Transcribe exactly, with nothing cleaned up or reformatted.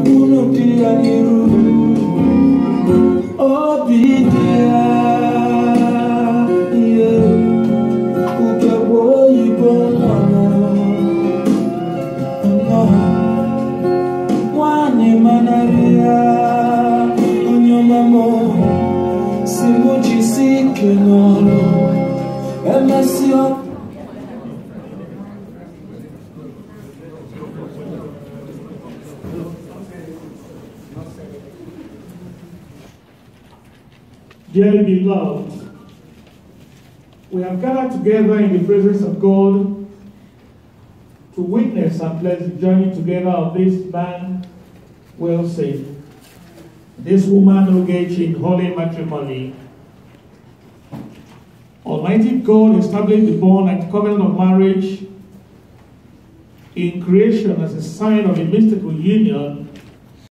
Dearly beloved, we have gathered together in the presence of God to witness and bless the journey together of this man well saved, this woman engaged in holy matrimony. Almighty God established the bond and covenant of marriage in creation as a sign of a mystical union